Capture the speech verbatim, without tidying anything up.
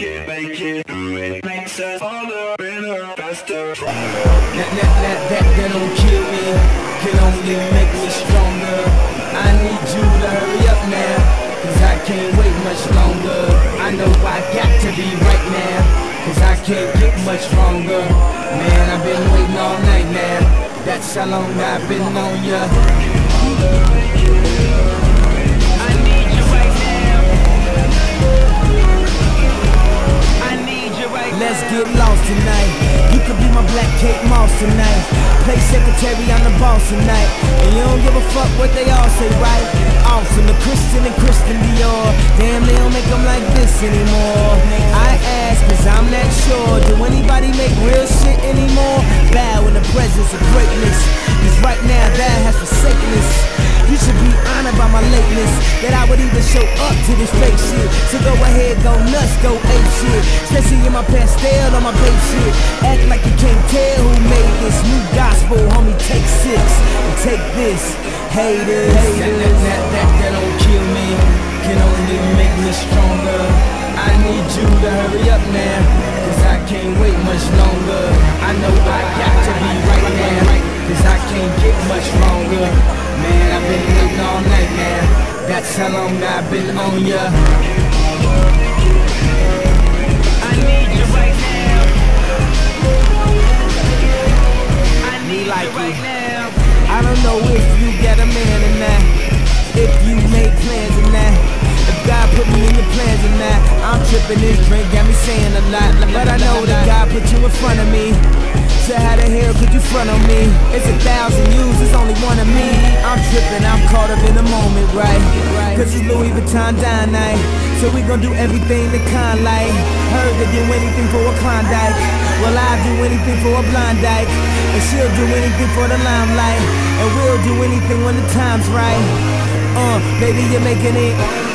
it, make it, do it. Makes us harder, better, faster, stronger. That, that, that, that, that don't kill me, can only make me stronger. I need you to hurry up now, cause I can't wait much longer. I know I got to be right now, cause I can't get much stronger. Man, I've been waiting all night now, that's how long I've been on ya. I need you right now, I need you right now. Let's get lost tonight, you could be my Black Kate Moss tonight. Play secretary, I'm the boss tonight. And you don't give a fuck what they all say, right? Awesome, the Christian and Christian Dior. Damn, they don't make them like this anymore. I ask, cause I'm not sure. Do anybody make real shit anymore? Bow in the presence of greatness, cause right now that has forsaken us. You should be honored by my lateness, that I would even show up to this fake shit. So go ahead, go nuts, go ape shit. Especially in my pastel on my babe shit. Act like you can't tell who made this new gospel, homie, take six and take this. Haters, haters. That, that, that, that, that don't kill me, can only make me stronger. I need you to hurry up now, cause I can't wait much longer. I know I got to be right now, cause I can't get much longer. Man, I've been waiting all night now, that's how long I've been on ya. I need you right now, I need like you right now. I don't know if you got a man or not, if you made plans or not, if God put me in your plans or not. I'm tripping, this drink got me saying a lot, but I know that God put you in front of me. So how the hell could you front on me? It's a thousand yous, it's only one of me. I'm tripping, I'm caught up in the moment, right? Cause it's Louis Vuitton dine night, so we gon' do everything the kind like. Heard they do anything for a Klondike, well I'll do anything for a blind dyke. And she'll do anything for the limelight, and we'll do anything when the time's right. Uh, baby, you're making it